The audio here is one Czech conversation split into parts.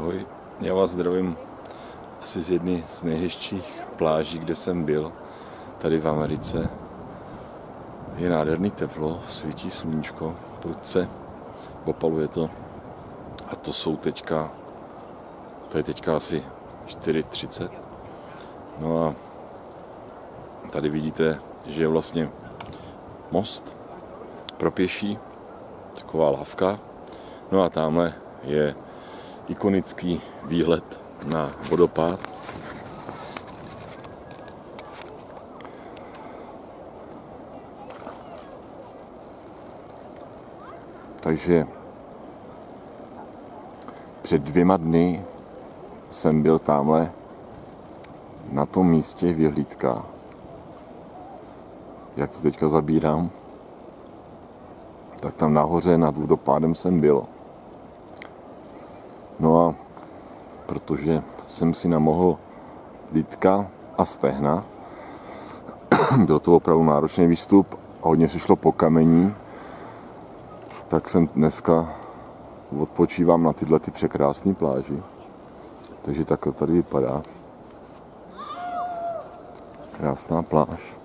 Ahoj, já vás zdravím asi z jedné z nejhezčích pláží, kde jsem byl, tady v Americe. Je nádherný teplo, svítí sluníčko, prudce, opaluje to. A to je teďka asi 4:30. No a tady vidíte, že je vlastně most pro pěší, taková lávka. No a tamhle je ikonický výhled na vodopád. Takže před 2 dny jsem byl tamhle na tom místě vyhlídka. Jak to teďka zabírám, tak tam nahoře nad vodopádem jsem byl. No a protože jsem si namohl lítka a stehna, byl to opravdu náročný výstup a hodně se šlo po kamení, tak jsem dneska odpočívám na tyhle překrásné pláži. Takže takhle tady vypadá. Krásná pláž.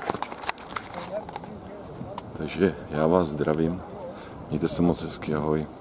Takže já vás zdravím. Mějte se moc hezky, ahoj.